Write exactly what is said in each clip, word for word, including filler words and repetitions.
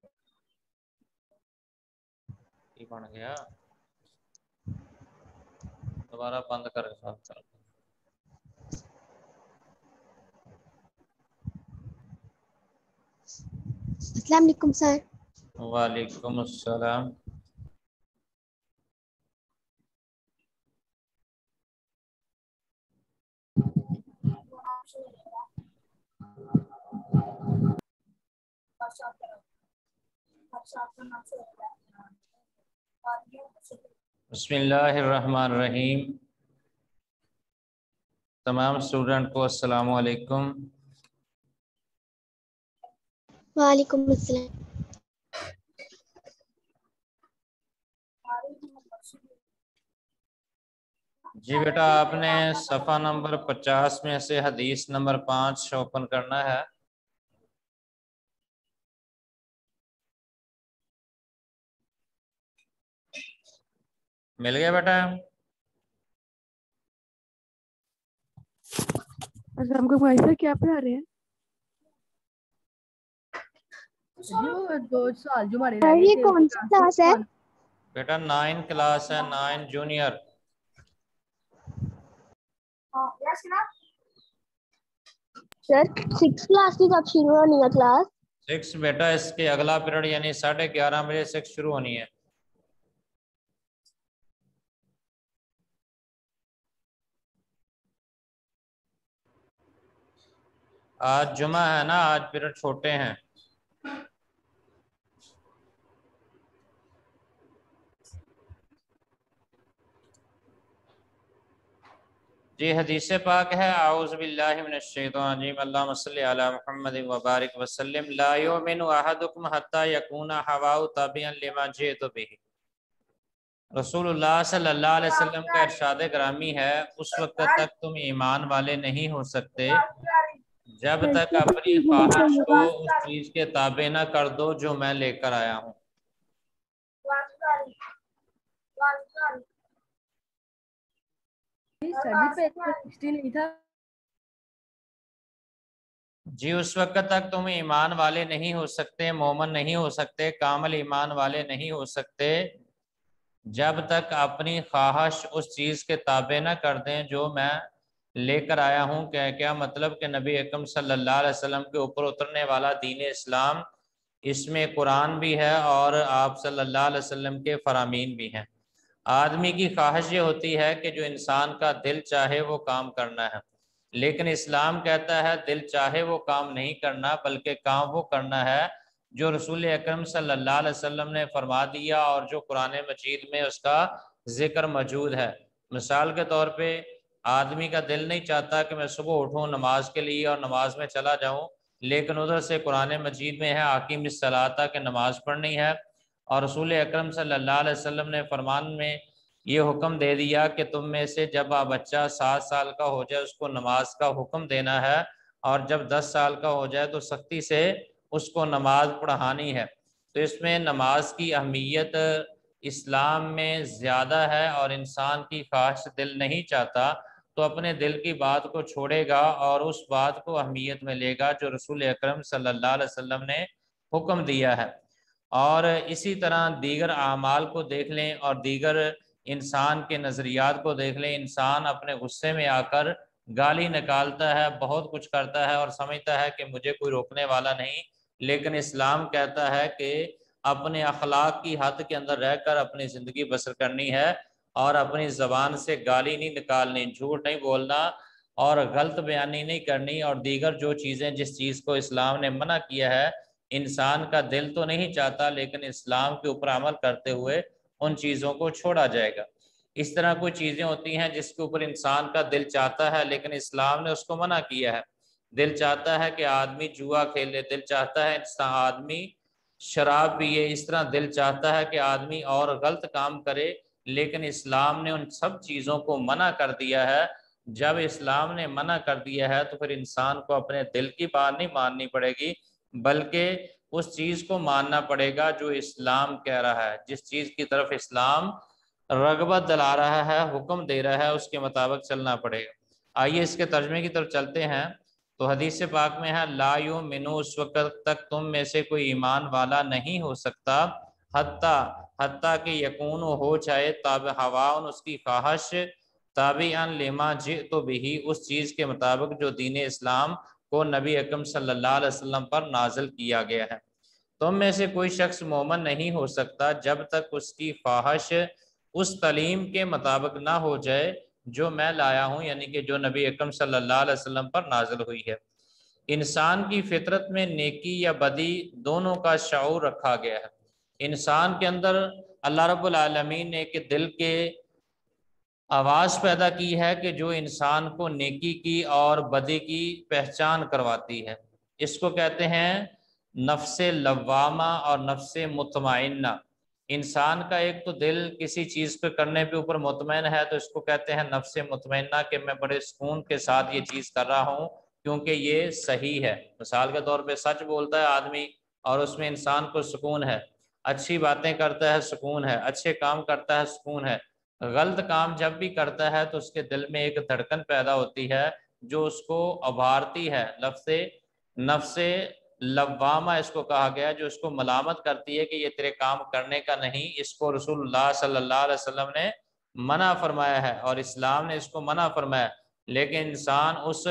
یہ بن گیا دوبارہ بند کر کے ساتھ کر. السلام علیکم سر. وعلیکم السلام. بسم اللہ الرحمن الرحیم. تمام اسٹوڈنٹ کو السلام علیکم. وعلیکم السلام. جی بیٹا آپ نے صفحہ نمبر پچاس میں سے حدیث نمبر پانچ اوپن کرنا ہے. مل گیا بیٹا؟ السلام علیکم بھائی صاحب، کیا پڑھا رہے ہیں؟ جی وہ دو سال جو ہمارے رہ گئے یہ تھے کون سی کلاس ہے؟ بیٹا نائن کلاس ہے، nine junior. Sir six class کی کب شروع ہونی ہے کلاس؟ سکس بیٹا اس کے اگلا پیریڈ یعنی ساڑھے گیارہ بجے سے شروع ہونی ہے. آج جمعہ ہے نا، آج پیریڈ چھوٹے ہیں. جی حدیث پاک ہے، اعوذ باللہ من الشیطان الرجیم، اللہم صلی علی محمد وبارک وسلم، لا یؤمن احدکم حتی یکون ہواہ تابعا لما جئت بہ. رسول اللہ صلی اللہ علیہ وسلم کا ارشاد گرامی ہے، اس وقت تک تم ایمان والے نہیں ہو سکتے جب تک اپنی خواہش کو اس چیز کے تابع نہ کر دو جو میں لے کر آیا ہوں. جی اس وقت تک تم ایمان والے نہیں ہو سکتے، مومن نہیں ہو سکتے، کامل ایمان والے نہیں ہو سکتے جب تک اپنی خواہش اس چیز کے تابع نہ کر دیں جو میں لے کر آیا ہوں. کہ کیا مطلب کہ نبی اکرم صلی اللہ علیہ وسلم کے اوپر اترنے والا دین اسلام، اس میں قرآن بھی ہے اور آپ صلی اللہ علیہ وسلم کے فرامین بھی ہیں. آدمی کی خواہش یہ ہوتی ہے کہ جو انسان کا دل چاہے وہ کام کرنا ہے، لیکن اسلام کہتا ہے دل چاہے وہ کام نہیں کرنا بلکہ کام وہ کرنا ہے جو رسول اکرم صلی اللہ علیہ وسلم نے فرما دیا اور جو قرآن مجید میں اس کا ذکر موجود ہے. مثال کے طور پہ آدمی کا دل نہیں چاہتا کہ میں صبح اٹھوں نماز کے لیے اور نماز میں چلا جاؤں، لیکن ادھر سے قرآن مجید میں ہے اقیم الصلاۃ کہ نماز پڑھنی ہے، اور رسول اکرم صلی اللہ علیہ وسلم نے فرمان میں یہ حکم دے دیا کہ تم میں سے جب آپ بچہ سات سال کا ہو جائے اس کو نماز کا حکم دینا ہے، اور جب دس سال کا ہو جائے تو سختی سے اس کو نماز پڑھانی ہے. تو اس میں نماز کی اہمیت اسلام میں زیادہ ہے، اور انسان کی خواہش دل نہیں چاہتا تو اپنے دل کی بات کو چھوڑے گا اور اس بات کو اہمیت میں لے گا جو رسول اکرم صلی اللہ علیہ وسلم نے حکم دیا ہے. اور اسی طرح دیگر اعمال کو دیکھ لیں اور دیگر انسان کے نظریات کو دیکھ لیں. انسان اپنے غصے میں آ کر گالی نکالتا ہے، بہت کچھ کرتا ہے اور سمجھتا ہے کہ مجھے کوئی روکنے والا نہیں، لیکن اسلام کہتا ہے کہ اپنے اخلاق کی حد کے اندر رہ کر اپنی زندگی بسر کرنی ہے اور اپنی زبان سے گالی نہیں نکالنی، جھوٹ نہیں بولنا اور غلط بیانی نہیں کرنی، اور دیگر جو چیزیں جس چیز کو اسلام نے منع کیا ہے انسان کا دل تو نہیں چاہتا لیکن اسلام کے اوپر عمل کرتے ہوئے ان چیزوں کو چھوڑا جائے گا. اس طرح کوئی چیزیں ہوتی ہیں جس کے اوپر انسان کا دل چاہتا ہے لیکن اسلام نے اس کو منع کیا ہے. دل چاہتا ہے کہ آدمی جوا کھیلے، دل چاہتا ہے آدمی شراب پیے، اس طرح دل چاہتا ہے کہ آدمی اور غلط کام کرے، لیکن اسلام نے ان سب چیزوں کو منع کر دیا ہے. جب اسلام نے منع کر دیا ہے تو پھر انسان کو اپنے دل کی بات نہیں ماننی پڑے گی بلکہ اس چیز کو ماننا پڑے گا جو اسلام کہہ رہا ہے، جس چیز کی طرف اسلام رغبت دلا رہا ہے، حکم دے رہا ہے، اس کے مطابق چلنا پڑے گا. آئیے اس کے ترجمے کی طرف چلتے ہیں. تو حدیث پاک میں ہے لا یؤمنو، اس وقت تک تم میں سے کوئی ایمان والا نہیں ہو سکتا، حتیٰ حتیٰ کہ یکون ہو چاہے تابع ہواؤن، اس کی خواہش، تابعاً لما جئت بہ، اس چیز کے مطابق جو دین اسلام کو نبی اکرم صلی اللہ علیہ وسلم پر نازل کیا گیا ہے۔ تم میں سے کوئی شخص مومن نہیں ہو سکتا جب تک اس کی خواہش اس تعلیم کے مطابق نہ ہو جائے جو میں لایا ہوں، یعنی کہ جو نبی اکرم صلی اللہ علیہ وسلم پر نازل ہوئی ہے۔ انسان کی فطرت میں نیکی یا بدی دونوں کا شعور رکھا گیا ہے۔ انسان کے اندر اللہ رب العالمین نے ایک دل کے آواز پیدا کی ہے کہ جو انسان کو نیکی کی اور بدی کی پہچان کرواتی ہے۔ اس کو کہتے ہیں نفس لوامہ اور نفس مطمئنہ۔ انسان کا ایک تو دل کسی چیز پہ کرنے پہ اوپر مطمئن ہے تو اس کو کہتے ہیں نفس مطمئنہ، کہ میں بڑے سکون کے ساتھ یہ چیز کر رہا ہوں کیونکہ یہ صحیح ہے۔ مثال کے طور پہ سچ بولتا ہے آدمی اور اس میں انسان کو سکون ہے، اچھی باتیں کرتا ہے سکون ہے، اچھے کام کرتا ہے سکون ہے۔ غلط کام جب بھی کرتا ہے تو اس کے دل میں ایک دھڑکن پیدا ہوتی ہے جو اس کو ابھارتی ہے۔ لفظ نفس لوامہ اس کو کہا گیا، جو اس کو ملامت کرتی ہے کہ یہ تیرے کام کرنے کا نہیں۔ اس کو رسول اللہ صلی اللہ علیہ وسلم نے منع فرمایا ہے اور اسلام نے اس کو منع فرمایا، لیکن انسان اس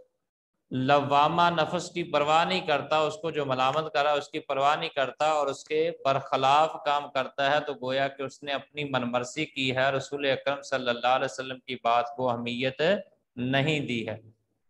لوامہ نفس کی پرواہ نہیں کرتا، اس کو جو ملامت کرا اس کی پرواہ نہیں کرتا اور اس کے برخلاف کام کرتا ہے، تو گویا کہ اس نے اپنی من مرضی کی ہے، رسول اکرم صلی اللہ علیہ وسلم کی بات کو اہمیت نہیں دی ہے۔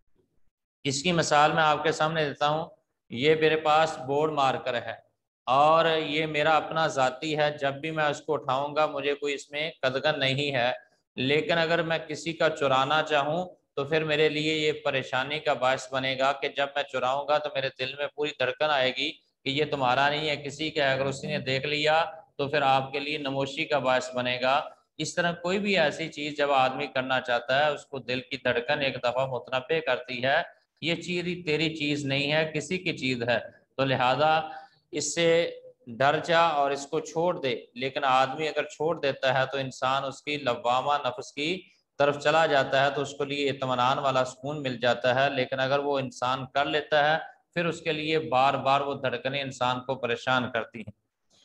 اس کی مثال میں آپ کے سامنے دیتا ہوں۔ یہ میرے پاس بورڈ مارکر ہے اور یہ میرا اپنا ذاتی ہے، جب بھی میں اس کو اٹھاؤں گا مجھے کوئی اس میں قدغن نہیں ہے، لیکن اگر میں کسی کا چرانا چاہوں تو پھر میرے لیے یہ پریشانی کا باعث بنے گا کہ جب میں چراؤں گا تو میرے دل میں پوری دھڑکن آئے گی کہ یہ تمہارا نہیں ہے، کسی کا ہے، اگر اسی نے دیکھ لیا تو پھر آپ کے لیے نموشی کا باعث بنے گا۔ اس طرح کوئی بھی ایسی چیز جب آدمی کرنا چاہتا ہے اس کو دل کی دھڑکن ایک دفعہ متنبع کرتی ہے، یہ چیز تیری چیز نہیں ہے، کسی کی چیز ہے، تو لہذا اس سے ڈر جا اور اس کو چھوڑ دے۔ لیکن آدمی اگر چھوڑ دیتا ہے تو انسان اس کی لوامہ نفس کی طرف چلا جاتا ہے تو اس کے لیے اطمینان والا سکون مل جاتا ہے، لیکن اگر وہ انسان کر لیتا ہے پھر اس کے لیے بار بار وہ دھڑکنیں انسان کو پریشان کرتی ہیں۔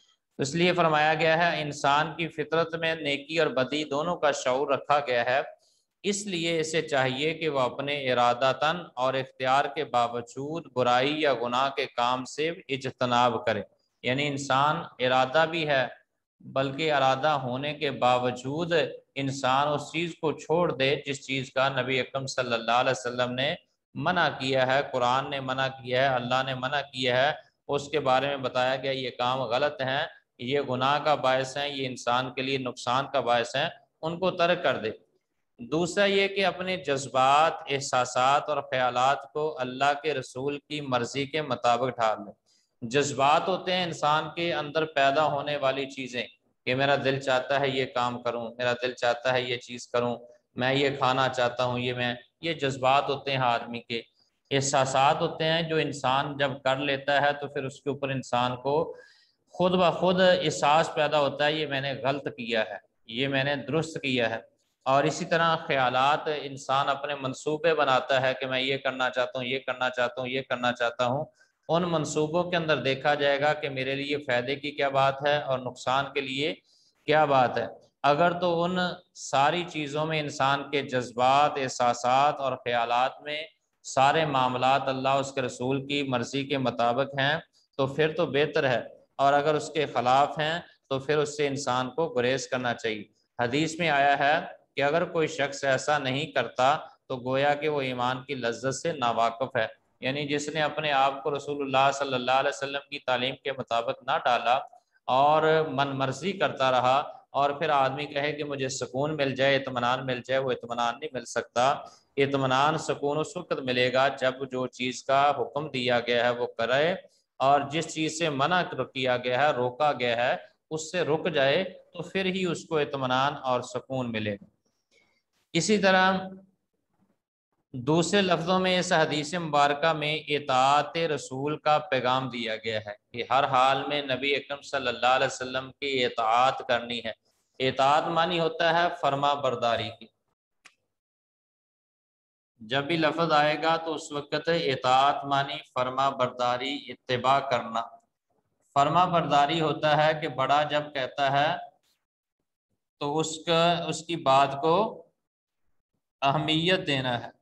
اس لیے فرمایا گیا ہے انسان کی فطرت میں نیکی اور بدی دونوں کا شعور رکھا گیا ہے، اس لیے اسے چاہیے کہ وہ اپنے ارادتاً اور اختیار کے باوجود برائی یا گناہ کے کام سے اجتناب کرے۔ یعنی انسان ارادہ بھی ہے بلکہ ارادہ ہونے کے باوجود انسان اس چیز کو چھوڑ دے جس چیز کا نبی اکرم صلی اللہ علیہ وسلم نے منع کیا ہے، قرآن نے منع کیا ہے، اللہ نے منع کیا ہے، اس کے بارے میں بتایا گیا یہ کام غلط ہیں، یہ گناہ کا باعث ہیں، یہ انسان کے لیے نقصان کا باعث ہیں، ان کو ترک کر دے۔ دوسرا یہ کہ اپنے جذبات، احساسات اور خیالات کو اللہ کے رسول کی مرضی کے مطابق ڈھال لے۔ جذبات ہوتے ہیں انسان کے اندر پیدا ہونے والی چیزیں کہ میرا دل چاہتا ہے یہ کام کروں، میرا دل چاہتا ہے یہ چیز کروں، میں یہ کھانا چاہتا ہوں، یہ میں یہ جذبات ہوتے ہیں آدمی کے۔ احساسات ہوتے ہیں جو انسان جب کر لیتا ہے تو پھر اس کے اوپر انسان کو خود بخود احساس پیدا ہوتا ہے یہ میں نے غلط کیا ہے، یہ میں نے درست کیا ہے۔ اور اسی طرح خیالات، انسان اپنے منصوبے بناتا ہے کہ میں یہ کرنا چاہتا ہوں، یہ کرنا چاہتا ہوں، یہ کرنا چاہتا ہوں۔ ان منصوبوں کے اندر دیکھا جائے گا کہ میرے لیے فائدے کی کیا بات ہے اور نقصان کے لیے کیا بات ہے۔ اگر تو ان ساری چیزوں میں انسان کے جذبات، احساسات اور خیالات میں سارے معاملات اللہ اس کے رسول کی مرضی کے مطابق ہیں تو پھر تو بہتر ہے، اور اگر اس کے خلاف ہیں تو پھر اس سے انسان کو گریز کرنا چاہیے۔ حدیث میں آیا ہے کہ اگر کوئی شخص ایسا نہیں کرتا تو گویا کہ وہ ایمان کی لذت سے ناواقف ہے، یعنی جس نے اپنے آپ کو رسول اللہ صلی اللہ علیہ وسلم کی تعلیم کے مطابق نہ ڈالا اور من مرضی کرتا رہا اور پھر آدمی کہے کہ مجھے سکون مل جائے، اطمینان مل جائے، وہ اطمینان نہیں مل سکتا۔ اطمینان سکون اس وقت ملے گا جب جو چیز کا حکم دیا گیا ہے وہ کرے اور جس چیز سے منع کیا گیا ہے، روکا گیا ہے، اس سے رک جائے تو پھر ہی اس کو اطمینان اور سکون ملے گا۔ اسی طرح دوسرے لفظوں میں اس حدیث مبارکہ میں اطاعت رسول کا پیغام دیا گیا ہے کہ ہر حال میں نبی اکرم صلی اللہ علیہ وسلم کی اطاعت کرنی ہے۔ اطاعت معنی ہوتا ہے فرما برداری کی۔ جب بھی لفظ آئے گا تو اس وقت اطاعت مانی فرما برداری اتباع کرنا. فرما برداری ہوتا ہے کہ بڑا جب کہتا ہے تو اس کا اس کی بات کو اہمیت دینا ہے،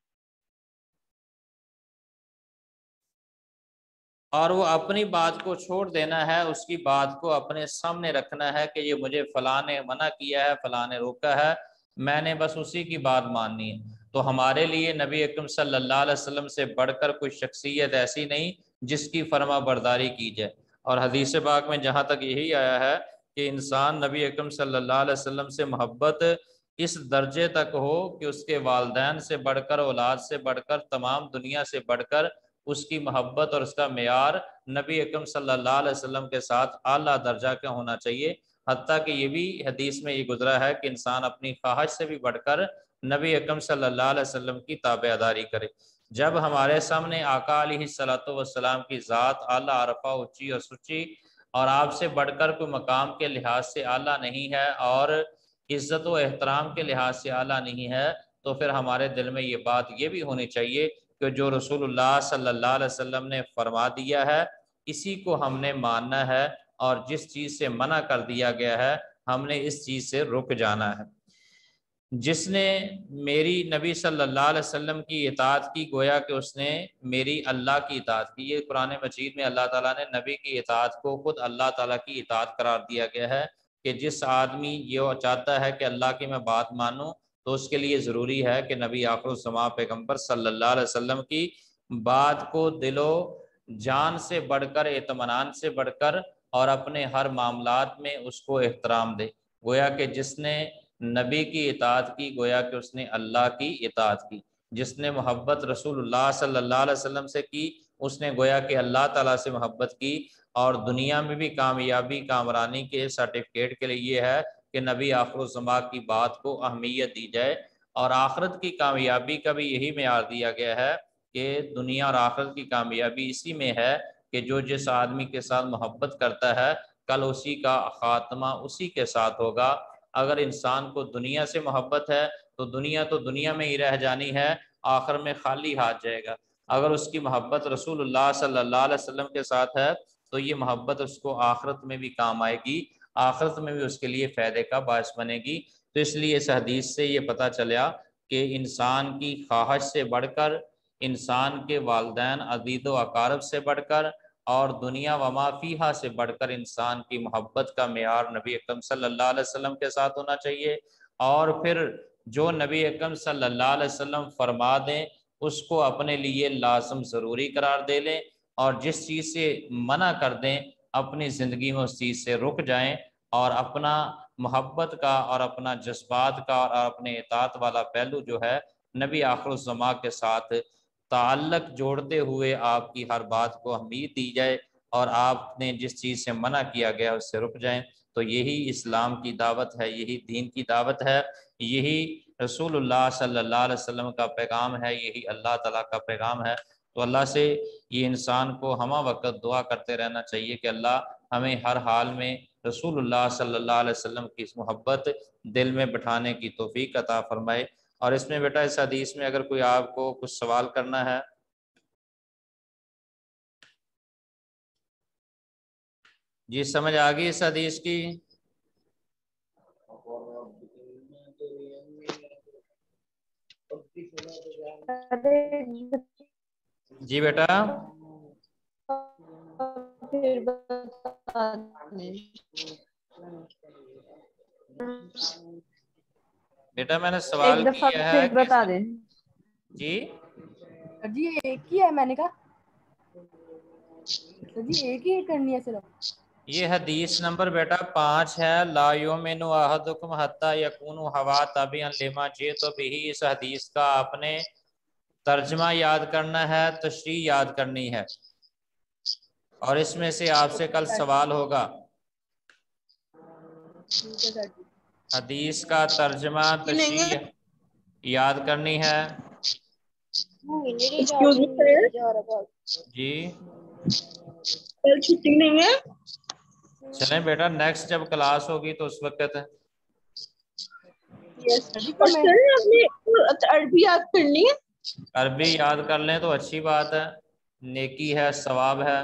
اور وہ اپنی بات کو چھوڑ دینا ہے، اس کی بات کو اپنے سامنے رکھنا ہے کہ یہ مجھے فلاں نے منع کیا ہے، فلاں نے روکا ہے، میں نے بس اسی کی بات ماننی ہے. تو ہمارے لیے نبی اکرم صلی اللہ علیہ وسلم سے بڑھ کر کوئی شخصیت ایسی نہیں جس کی فرما برداری کی جائے. اور حدیث پاک میں جہاں تک یہی آیا ہے کہ انسان نبی اکرم صلی اللہ علیہ وسلم سے محبت اس درجے تک ہو کہ اس کے والدین سے بڑھ کر، اولاد سے بڑھ کر، تمام دنیا سے بڑھ کر اس کی محبت اور اس کا معیار نبی اکرم صلی اللہ علیہ وسلم کے ساتھ اعلیٰ درجہ کا ہونا چاہیے. حتیٰ کہ یہ بھی حدیث میں یہ گزرا ہے کہ انسان اپنی خواہش سے بھی بڑھ کر نبی اکرم صلی اللہ علیہ وسلم کی تابعداری کرے. جب ہمارے سامنے آقا علیہ الصلوۃ والسلام کی ذات اعلیٰ، عرفہ، اونچی اور سچی اور آپ سے بڑھ کر کوئی مقام کے لحاظ سے اعلیٰ نہیں ہے اور عزت و احترام کے لحاظ سے اعلیٰ نہیں ہے، تو پھر ہمارے دل میں یہ بات یہ بھی ہونی چاہیے کہ جو رسول اللہ صلی اللہ علیہ وسلم نے فرما دیا ہے اسی کو ہم نے ماننا ہے، اور جس چیز سے منع کر دیا گیا ہے ہم نے اس چیز سے رک جانا ہے. جس نے میری نبی صلی اللہ علیہ وسلم کی اطاعت کی گویا کہ اس نے میری اللہ کی اطاعت کی. یہ قرآن مجید میں اللہ تعالیٰ نے نبی کی اطاعت کو خود اللہ تعالیٰ کی اطاعت قرار دیا گیا ہے کہ جس آدمی یہ چاہتا ہے کہ اللہ کی میں بات مانوں تو اس کے لیے ضروری ہے کہ نبی آخر الزماں پیغمبر صلی اللہ علیہ وسلم کی بات کو دل و جان سے بڑھ کر، اطمینان سے بڑھ کر اور اپنے ہر معاملات میں اس کو احترام دے. گویا کہ جس نے نبی کی اطاعت کی گویا کہ اس نے اللہ کی اطاعت کی. جس نے محبت رسول اللہ صلی اللہ علیہ وسلم سے کی اس نے گویا کہ اللہ تعالیٰ سے محبت کی. اور دنیا میں بھی کامیابی کامرانی کے سرٹیفکیٹ کے لیے یہ ہے کہ نبی آخر الزماں کی بات کو اہمیت دی جائے. اور آخرت کی کامیابی کا بھی یہی معیار دیا گیا ہے کہ دنیا اور آخرت کی کامیابی اسی میں ہے کہ جو جس آدمی کے ساتھ محبت کرتا ہے کل اسی کا خاتمہ اسی کے ساتھ ہوگا. اگر انسان کو دنیا سے محبت ہے تو دنیا تو دنیا میں ہی رہ جانی ہے، آخر میں خالی ہاتھ جائے گا. اگر اس کی محبت رسول اللہ صلی اللہ علیہ وسلم کے ساتھ ہے تو یہ محبت اس کو آخرت میں بھی کام آئے گی، آخرت میں بھی اس کے لیے فائدے کا باعث بنے گی. تو اس لیے اس حدیث سے یہ پتہ چلا کہ انسان کی خواہش سے بڑھ کر، انسان کے والدین عزیز و اقارب سے بڑھ کر اور دنیا و ما فیہا سے بڑھ کر انسان کی محبت کا معیار نبی اکرم صلی اللہ علیہ وسلم کے ساتھ ہونا چاہیے. اور پھر جو نبی اکرم صلی اللہ علیہ وسلم فرما دیں اس کو اپنے لیے لازم ضروری قرار دے لیں، اور جس چیز سے منع کر دیں اپنی زندگی میں اس چیز سے رک جائیں اور اپنا محبت کا اور اپنا جذبات کا اور اپنے اطاعت والا پہلو جو ہے نبی آخر الزماں کے ساتھ تعلق جوڑتے ہوئے آپ کی ہر بات کو اہمیت دی جائے اور آپ نے جس چیز سے منع کیا گیا اس سے رک جائیں. تو یہی اسلام کی دعوت ہے، یہی دین کی دعوت ہے، یہی رسول اللہ صلی اللہ علیہ وسلم کا پیغام ہے، یہی اللہ تعالیٰ کا پیغام ہے. تو اللہ سے یہ انسان کو ہمہ وقت دعا کرتے رہنا چاہیے کہ اللہ ہمیں ہر حال میں رسول اللہ صلی اللہ علیہ وسلم کی اس محبت دل میں بٹھانے کی توفیق عطا فرمائے. اور اس میں بیٹا اس حدیث میں اگر کوئی آپ کو کچھ سوال کرنا ہے. جی سمجھ آ گئی اس حدیث کی؟ جی بیٹا بیٹا میں نے سوال ایک دفعہ کیا ہے پھر بتا دیں. جی جی ایک ہی ہے میں نے کہا جی ایک ہی کرنی ہے صرف. یہ حدیث نمبر بیٹا پانچ ہے. لا یؤمن احدکم حتی یکون ہوا تابعا لما جئت بہ. اس حدیث کا آپ نے ترجمہ یاد کرنا ہے، تشریح یاد کرنی ہے، اور اس میں سے آپ سے کل سوال ہوگا. حدیث کا ترجمہ تشریح یاد کرنی ہے. جی کل چھٹی نہیں ہے. چلیں بیٹا نیکسٹ جب کلاس ہوگی تو اس وقت یس اور سر آپ نے عربی یاد کرنی ہے. عربی یاد کر لیں تو اچھی بات ہے، نیکی ہے، ثواب ہے.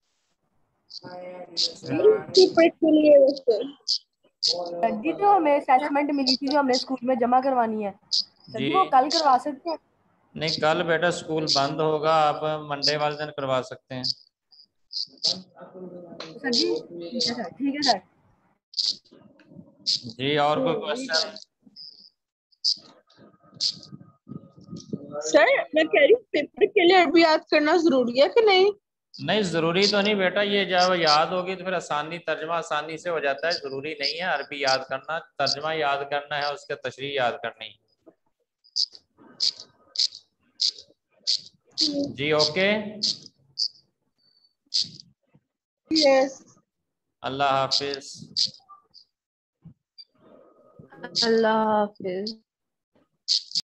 پیپر کے لیے ویسے سر جی جو ہمیں اسیسمنٹ ملی تھی جو ہم نے اسکول میں جمع کروانی ہے سر جی جی وہ کل کروا سکتے ہیں؟ نہیں، کل بیٹا اسکول بند ہوگا، آپ منڈے والے دن کروا سکتے ہیں. سر جی ٹھیک ہے سر، ٹھیک ہے سر. جی اور کوئی کوشچن؟ سر میں کہہ رہی ہوں پیپر کے لیے عربی یاد کرنا ضروری ہے کہ نہیں؟ نہیں ضروری تو نہیں بیٹا، یہ جب یاد ہوگی تو پھر آسانی ترجمہ آسانی سے ہو جاتا ہے، ضروری نہیں ہے عربی یاد کرنا، ترجمہ یاد کرنا ہے، اس کے تشریح یاد کرنی ہے. جی اوکے، یس. اللہ حافظ. اللہ حافظ.